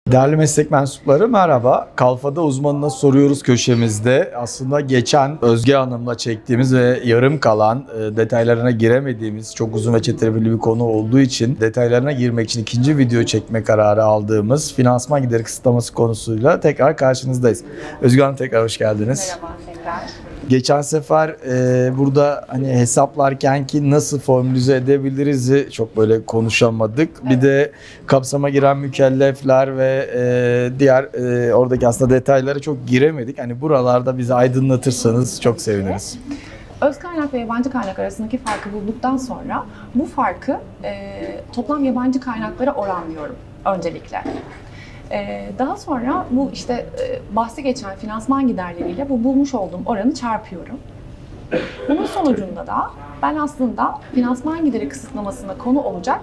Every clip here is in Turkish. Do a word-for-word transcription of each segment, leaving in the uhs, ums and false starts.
Değerli meslek mensupları merhaba. Kalfada uzmanına soruyoruz köşemizde. Aslında geçen Özge Hanım'la çektiğimiz ve yarım kalan e, detaylarına giremediğimiz çok uzun ve çetrefilli bir konu olduğu için detaylarına girmek için ikinci video çekme kararı aldığımız finansman gideri kısıtlaması konusuyla tekrar karşınızdayız. Özge Hanım tekrar hoş geldiniz. Merhaba tekrar. Geçen sefer e, burada hani hesaplarken ki nasıl formülize edebiliriz'i çok böyle konuşamadık. Evet. Bir de kapsama giren mükellefler ve e, diğer e, oradaki aslında detaylara çok giremedik. Hani buralarda bizi aydınlatırsanız çok seviniriz. Öz kaynak ve yabancı kaynak arasındaki farkı bulduktan sonra bu farkı e, toplam yabancı kaynaklara oranlıyorum öncelikle. Ee, daha sonra bu işte e, bahsi geçen finansman giderleriyle bu bulmuş olduğum oranı çarpıyorum. Bunun sonucunda da ben aslında finansman gideri kısıtlamasına konu olacak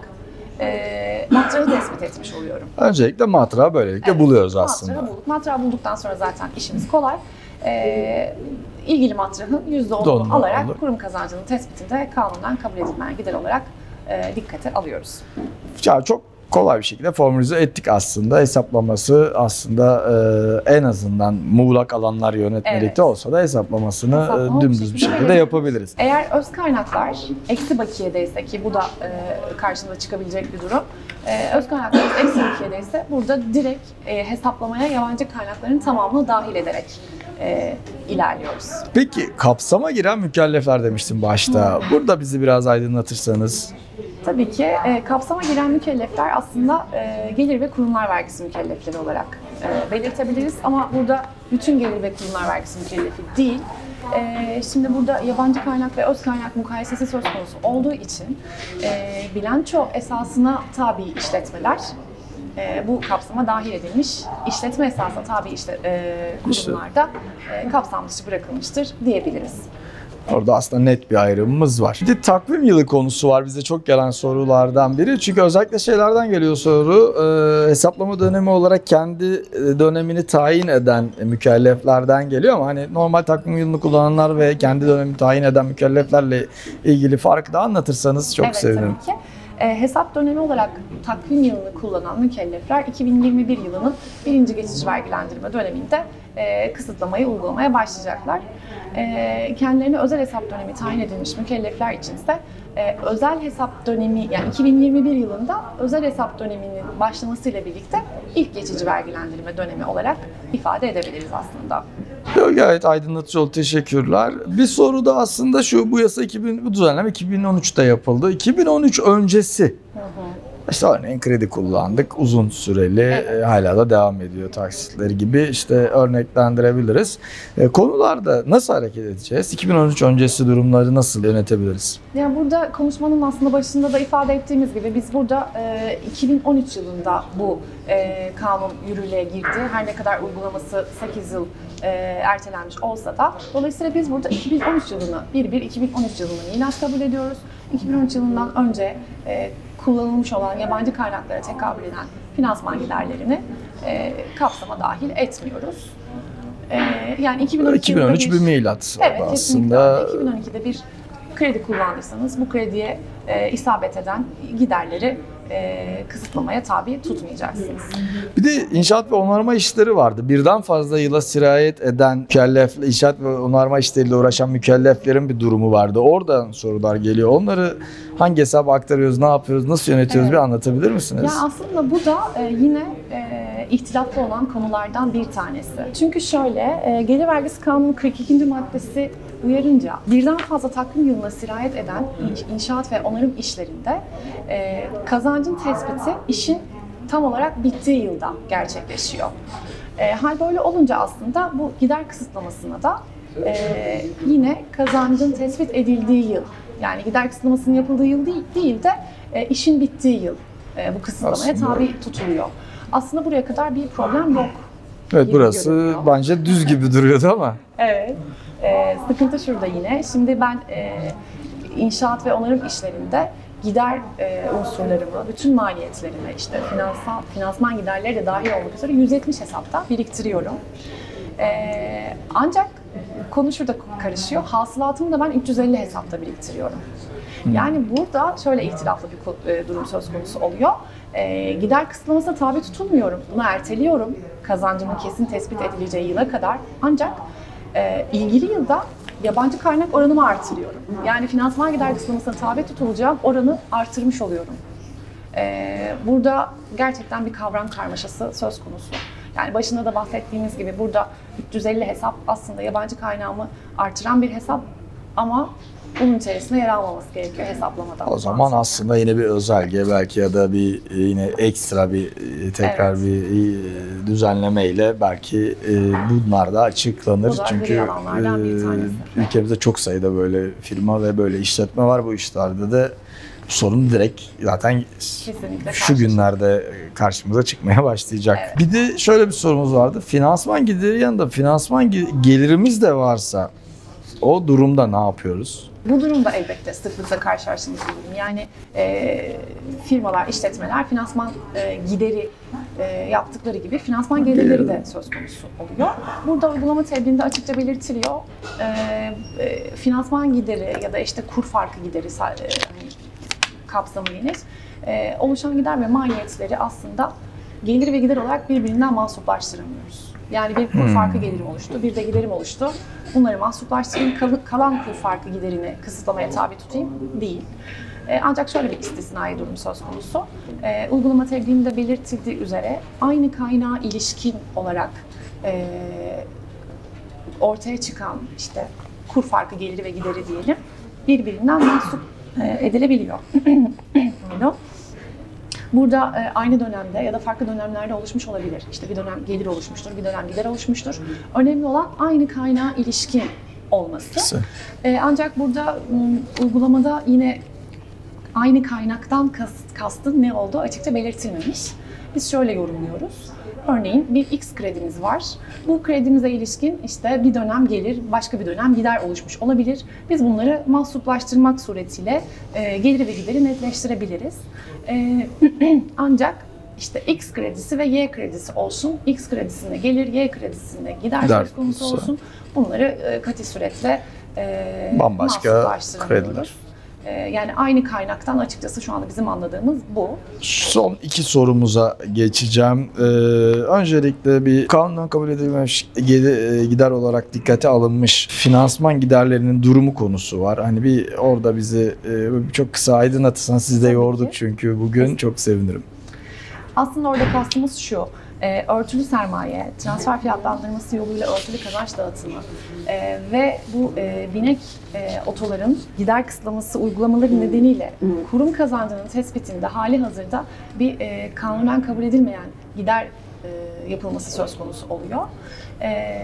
e, matrağı tespit etmiş oluyorum. Öncelikle matrağı böylelikle evet, buluyoruz aslında. Matrağı bulduk. Matrağı bulduktan sonra zaten işimiz kolay. Ee, ilgili matrahın yüzde onunu alarak olur. Kurum kazancının tespitinde kanundan kabul edilmeyen gider olarak e, dikkate alıyoruz. Ya çok kolay bir şekilde formülize ettik aslında. Hesaplaması aslında e, en azından muğlak alanlar yönetmelikte evet. olsa da hesaplamasını Hesaplama e, dümdüz bir şekilde verelim. yapabiliriz. Eğer öz kaynaklar eksi bakiyedeyse ki bu da e, karşımıza çıkabilecek bir durum. E, öz kaynaklar eksi bakiyedeyse burada direkt e, hesaplamaya yabancı kaynakların tamamını dahil ederek e, ilerliyoruz. Peki kapsama giren mükellefler demiştim başta. Hmm. Burada bizi biraz aydınlatırsanız. Tabii ki e, kapsama giren mükellefler aslında e, gelir ve kurumlar vergisi mükellefleri olarak e, belirtebiliriz. Ama burada bütün gelir ve kurumlar vergisi mükellefi değil. E, şimdi burada yabancı kaynak ve öz kaynak mukayesesi söz konusu olduğu için e, bilanço esasına tabi işletmeler e, bu kapsama dahil edilmiş. İşletme esasına tabi işte, e, kurumlarda e, kapsam dışı bırakılmıştır diyebiliriz. Orada aslında net bir ayrımımız var. Bir de takvim yılı konusu var bize çok gelen sorulardan biri. Çünkü özellikle şeylerden geliyor soru. E, hesaplama dönemi olarak kendi dönemini tayin eden mükelleflerden geliyor ama hani normal takvim yılını kullananlar ve kendi dönemini tayin eden mükelleflerle ilgili farkı da anlatırsanız çok evet, sevinirim. Tabii ki. E, hesap dönemi olarak takvim yılını kullanan mükellefler iki bin yirmi bir yılının birinci geçici vergilendirme döneminde e, kısıtlamayı uygulamaya başlayacaklar. E, kendilerine özel hesap dönemi tayin edilmiş mükellefler içinse e, özel hesap dönemi yani iki bin yirmi bir yılında özel hesap döneminin başlamasıyla birlikte ilk geçici vergilendirme dönemi olarak ifade edebiliriz aslında. Gayet aydınlatıcı oldu. Teşekkürler. Bir soru da aslında şu, bu yasa iki bin, bu düzenleme iki bin on üçte yapıldı. iki bin on üç öncesi. Hı hı. İşte örneğin kredi kullandık uzun süreli, evet. e, hala da devam ediyor taksitleri gibi işte örneklendirebiliriz. E, konularda nasıl hareket edeceğiz? iki bin on üç öncesi durumları nasıl yönetebiliriz? Yani burada konuşmanın aslında başında da ifade ettiğimiz gibi biz burada e, iki bin on üç yılında bu e, kanun yürürlüğe girdi. Her ne kadar uygulaması sekiz yıl e, ertelenmiş olsa da dolayısıyla biz burada iki bin on üç yılını bir bir iki bin on üç yılını milat kabul ediyoruz. iki bin on üç yılından önce e, kullanılmış olan yabancı kaynaklara tekabül eden finansman giderlerini e, kapsama dahil etmiyoruz. E, yani iki bin on üç, iki bin on üç bir, bir milat evet, aslında. iki bin on ikide bir kredi kullandıysanız bu krediye e, isabet eden giderleri e, kısıtlamaya tabi tutmayacaksınız. Bir de inşaat ve onarma işleri vardı. Birden fazla yıla sirayet eden mükellef, inşaat ve onarma işleriyle uğraşan mükelleflerin bir durumu vardı. Oradan sorular geliyor. Onları hangi hesaba aktarıyoruz, ne yapıyoruz, nasıl yönetiyoruz, evet. bir anlatabilir misiniz? Ya aslında bu da e, yine e, ihtilaflı olan konulardan bir tanesi. Çünkü şöyle, e, Gelir Vergisi Kanunu kırk ikinci maddesi uyarınca birden fazla takvim yılına sirayet eden inşaat ve onarım işlerinde e, kazancın tespiti işin tam olarak bittiği yılda gerçekleşiyor. E, hal böyle olunca aslında bu gider kısıtlamasına da e, yine kazancın tespit edildiği yıl, yani gider kısıtlamasının yapıldığı yıl değil, değil de e, işin bittiği yıl e, bu kısıtlamaya aslında tabi tutuluyor. Aslında buraya kadar bir problem yok. Evet, burası görünüyor. Bence düz gibi duruyordu ama. Evet. Ee, sıkıntı şurada yine. Şimdi ben e, inşaat ve onarım işlerinde gider e, unsurlarımı, bütün maliyetlerimi, işte finansal, finansman giderleri de dahil olmak üzere yüz yetmiş hesapta biriktiriyorum. E, ancak konu şurada karışıyor. Hasılatımı da ben üç yüz elli hesapta biriktiriyorum. Yani burada şöyle ihtilaflı bir durum söz konusu oluyor. E, gider kısıtlamasına tabi tutulmuyorum. Bunu erteliyorum kazancımın kesin tespit edileceği yıla kadar. Ancak e, ilgili yılda yabancı kaynak oranımı artırıyorum. Yani finansman gider kısıtlamasına tabi tutulacağım oranı artırmış oluyorum. E, burada gerçekten bir kavram karmaşası söz konusu. Yani başında da bahsettiğimiz gibi burada üç yüz elli hesap aslında yabancı kaynağımı artıran bir hesap ama bunun içerisinde yer almaması gerekiyor hesaplamada. O zaman aslında yine bir özelge belki ya da bir yine ekstra bir tekrar evet. bir düzenleme ile belki bunlar da açıklanır. Bu da çünkü ülkemizde çok sayıda böyle firma ve böyle işletme var. Bu işlerde de sorun direkt zaten kesinlikle şu günlerde karşımıza çıkmaya başlayacak. Evet. Bir de şöyle bir sorumuz vardı. Finansman gideri yanında finansman gelirimiz de varsa o durumda ne yapıyoruz? Bu durumda elbette sıklıkla karşılaştığımız bir durum. Yani e, firmalar, işletmeler finansman e, gideri e, yaptıkları gibi finansman gelirleri de söz konusu oluyor. Burada uygulama tebliğinde açıkça belirtiliyor. E, e, finansman gideri ya da işte kur farkı gideri e, kapsamı geniş. E, oluşan gider ve maliyetleri aslında gelir ve gider olarak birbirinden mahsuplaştıramıyoruz. Yani bir kur hmm. farkı gelirim oluştu, bir de giderim oluştu. Bunları mahsuplaştırayım, kalan kur farkı giderini kısıtlamaya tabi tutayım değil. E, ancak şöyle bir istisnai durum söz konusu. E, uygulama tebliğinde belirtildiği üzere aynı kaynağa ilişkin olarak e, ortaya çıkan işte kur farkı geliri ve gideri diyelim birbirinden mahsup e, edilebiliyor. Burada e, aynı dönemde ya da farklı dönemlerde oluşmuş olabilir. İşte bir dönem gelir oluşmuştur, bir dönem gider oluşmuştur. Önemli olan aynı kaynağa ilişkin olması. E, ancak burada m, uygulamada yine aynı kaynaktan kast, kastın ne olduğu açıkça belirtilmemiş. Biz şöyle yorumluyoruz. Örneğin bir X kredimiz var. Bu kredimize ilişkin işte bir dönem gelir, başka bir dönem gider oluşmuş olabilir. Biz bunları mahsuplaştırmak suretiyle e, geliri ve gideri netleştirebiliriz. E, ancak işte X kredisi ve Y kredisi olsun. X kredisinde gelir, Y kredisinde gider, gider söz konusu olsun. Bunları e, katı suretle e, bambaşka krediler. Yani aynı kaynaktan açıkçası şu anda bizim anladığımız bu. Son iki sorumuza geçeceğim. Ee, öncelikle bir kanundan kabul edilmemiş gider olarak dikkate alınmış finansman giderlerinin durumu konusu var. Hani bir orada bizi e, çok kısa aydınlatırsan, siz de yorduk çünkü bugün çok sevinirim. Aslında orada kastımız şu. E, örtülü sermaye, transfer fiyatlandırması yoluyla örtülü kazanç dağıtımı e, ve bu e, binek e, otoların gider kısıtlaması uygulamaları nedeniyle kurum kazancının tespitinde hali hazırda bir e, kanunen kabul edilmeyen gider e, yapılması söz konusu oluyor. E,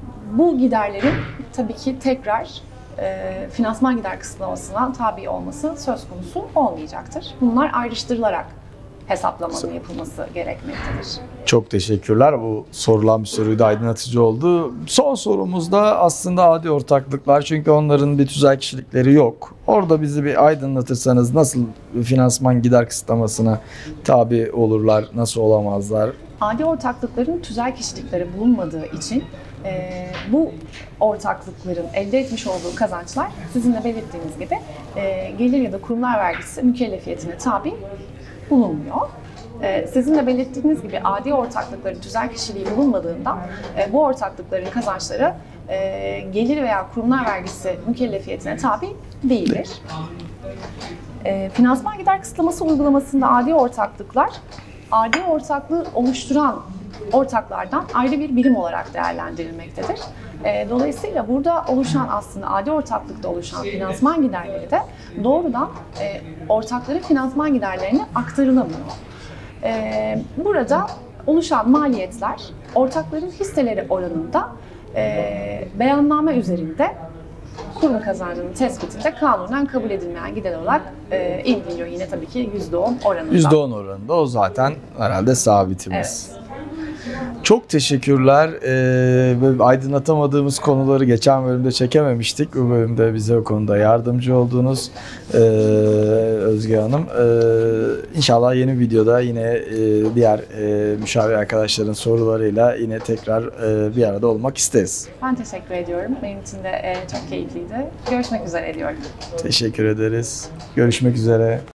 bu giderlerin tabii ki tekrar e, finansman gider kısıtlamasına tabi olması söz konusu olmayacaktır. Bunlar ayrıştırılarak hesaplamanın yapılması gerekmektedir. Çok teşekkürler. Bu sorulan bir soruydu, aydınlatıcı oldu. Son sorumuz da aslında adi ortaklıklar. Çünkü onların bir tüzel kişilikleri yok. Orada bizi bir aydınlatırsanız nasıl finansman gider kısıtlamasına tabi olurlar, nasıl olamazlar? Adi ortaklıkların tüzel kişilikleri bulunmadığı için e, bu ortaklıkların elde etmiş olduğu kazançlar sizin de belirttiğiniz gibi e, gelir ya da kurumlar vergisi mükellefiyetine tabi bulunmuyor. Ee, sizin de belirttiğiniz gibi adi ortaklıkların tüzel kişiliği bulunmadığından e, bu ortaklıkların kazançları e, gelir veya kurumlar vergisi mükellefiyetine tabi değildir. E, finansman gider kısıtlaması uygulamasında adi ortaklıklar, adi ortaklığı oluşturan ortaklardan ayrı bir birim olarak değerlendirilmektedir. E, dolayısıyla burada oluşan aslında adi ortaklıkta oluşan finansman giderleri de doğrudan e, ortakların finansman giderlerine aktarılamıyor. E, burada oluşan maliyetler ortakların hisseleri oranında e, beyanname üzerinde kurum kazancının tespitinde kanunen kabul edilmeyen gider olarak e, indiriliyor. Yine tabii ki yüzde on oranında. yüzde on oranında, o zaten herhalde sabitimiz. Evet. Çok teşekkürler. Ee, aydınlatamadığımız konuları geçen bölümde çekememiştik. Bu bölümde bize o konuda yardımcı oldunuz ee, Özge Hanım. Ee, İnşallah yeni videoda yine e, diğer e, müşavir arkadaşların sorularıyla yine tekrar e, bir arada olmak isteriz. Ben teşekkür ediyorum. Benim için de e, çok keyifliydi. Görüşmek üzere diyorum. Teşekkür ederiz. Görüşmek üzere.